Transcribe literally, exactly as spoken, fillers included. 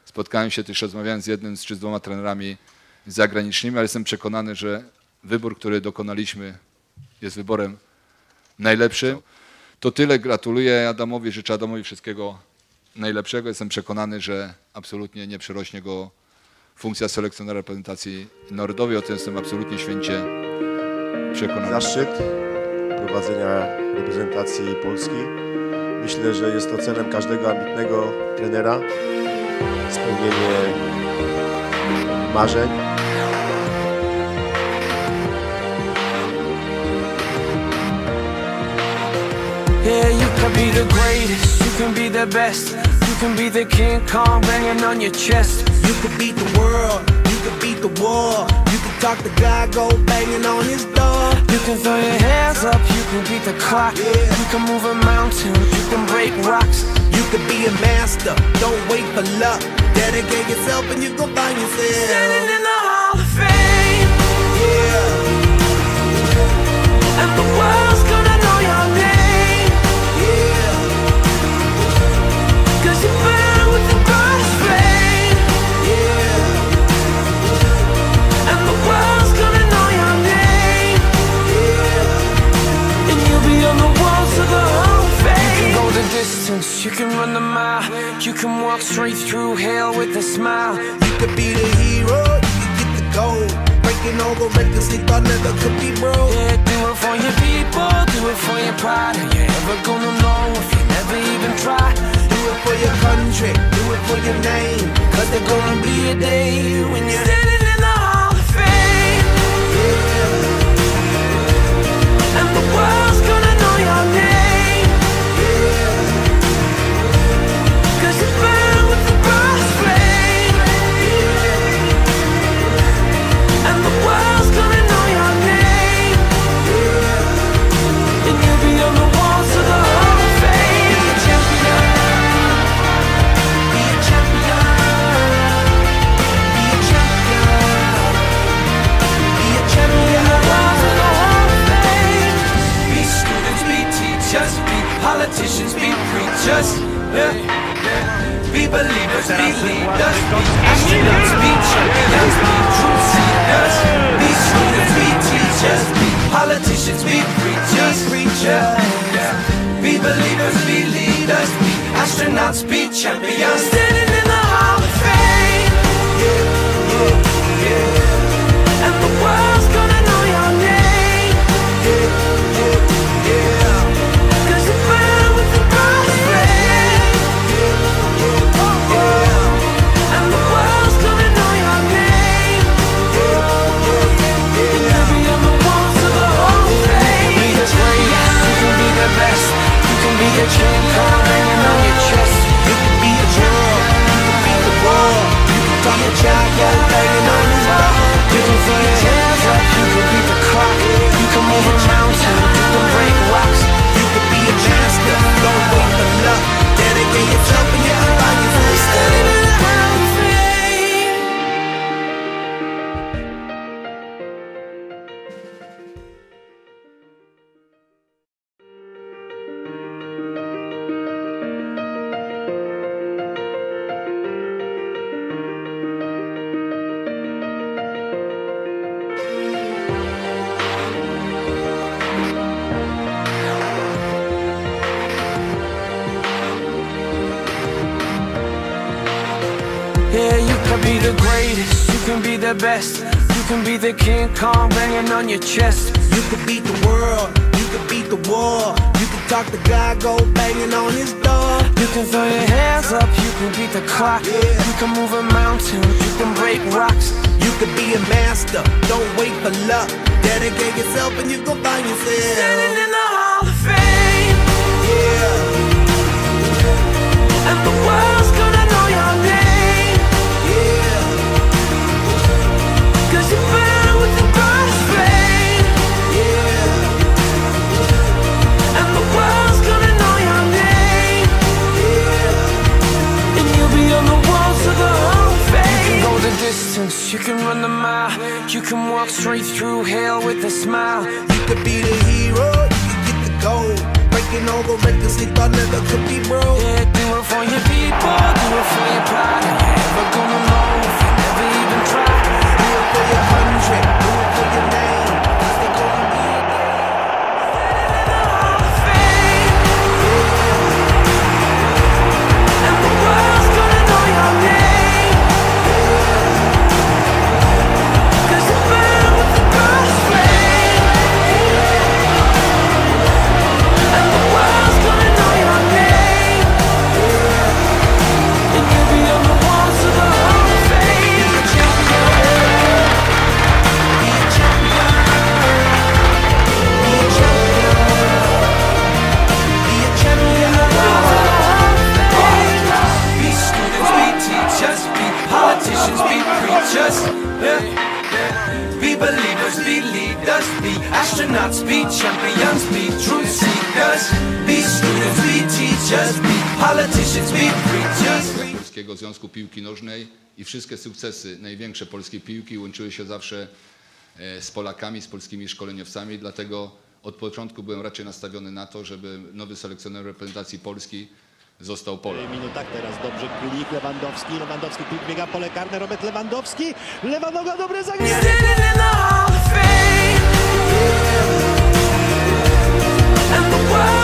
Spotkałem się też, rozmawiałem z jednym czy z dwoma trenerami zagranicznymi, ale jestem przekonany, że wybór, który dokonaliśmy, jest wyborem najlepszym. To tyle. Gratuluję Adamowi, życzę Adamowi wszystkiego najlepszego. Jestem przekonany, że absolutnie nie przerośnie go funkcja selekcjonera reprezentacji narodowej. O tym jestem absolutnie święcie przekonany. Zaszczyt prowadzenia reprezentacji Polski. Myślę, że jest to celem każdego ambitnego trenera. Spełnienie marzeń. Yeah, you can be the greatest, you can be the best. You can be the King Kong banging on your chest. You could beat the world, you could beat the war. You could talk the guy, go banging on his door. You can throw your hands up, you can beat the clock. Yeah. You can move a mountain, you can break rocks. You could be a master, don't wait for luck. Dedicate yourself and you gon' find yourself Standing in the Hall of Fame. Yeah, And the world's gonna know your name. yeah, Cause you burn with the brightest flame. yeah, And the world's gonna know your name. yeah. And you'll be on the walls of the Hall of Fame. You can go the distance, you can run the mile. You can walk straight through hell with a smile. You could be the hero, you could get the gold. Breaking all the records they thought never could be broke. Yeah, do it for your people, do it for your pride. Are you ever gonna know if you never even try? Do it for your country, do it for your name. Cause there's gonna be a day when you're Standing in the Hall of Fame. And the world's gonna know your name. Cause you burn with the brightest flame. And the world's gonna know your name. And you'll be on the walls of the Hall of Fame. Be a champion. Be a champion. Be a champion. Be a champion. On the walls of the Hall of Fame. Be students, be teachers, be politicians, be preachers. Yeah. Be believers, be leaders, be astronauts, be champions, be truth seekers. Be students, be teachers, be politicians, be preachers, preachers. Yeah. Be believers, be leaders, be astronauts, be champions. Standing in the Hall of Fame. Yeah, yeah, yeah. And the world's gonna know your name. yeah, yeah, yeah. Cause you burn with the brightest flame. And the world's gonna know your name. And you'll be on the walls of the Hall of Fame. Be the greatest, you can be the best. You can be the King Kong banging on your chest. You could be a hero, you could beat the war. You could talk a child, go banging on his door. You can throw your hands up, you can beat the clock. You can move a mountain, you can break rocks. You could be a master, don't wait for luck. Dedicate yourself and you can find yourself Standing in the Hall of Fame. Yeah, you can be the greatest, you can be the best. You can be the King Kong banging on your chest. You could beat the world, you could beat the war. You could talk the guy, go banging on his door. You can throw your hands up, you can beat the clock. Yeah. You can move a mountain, you can break rocks. You could be a master, don't wait for luck. Dedicate yourself and you gon' find yourself Standing in the Hall of Fame. yeah, And the world's gonna know your name. yeah, Cause you burn with the brightest flame. yeah, And the world's gonna know your name. yeah. And you'll be on the walls of the Hall of Fame. You can go the distance, you can run the mile. You can walk straight through hell with a smile. You could be the hero, you could get the gold. Breaking all the records they thought never could be broke. Yeah, do it for your people, do it for your pride. Are you ever teachers. Yeah. Be believers, be leaders, be astronauts, be champions, be truth seekers. Be students, be teachers, be politicians, be preachers. Polskiego Związku Piłki Nożnej i wszystkie sukcesy największe polskiej piłki łączyły się zawsze e, z Polakami, z polskimi szkoleniowcami, dlatego od początku byłem raczej nastawiony na to, żeby nowy selekcjoner reprezentacji Polski został Polak. W minutach teraz dobrze Klik, Lewandowski, Lewandowski, Klik biega pole karne, Robert Lewandowski, lewa noga, dobre zagranie. Standing in the Hall of Fame, and the world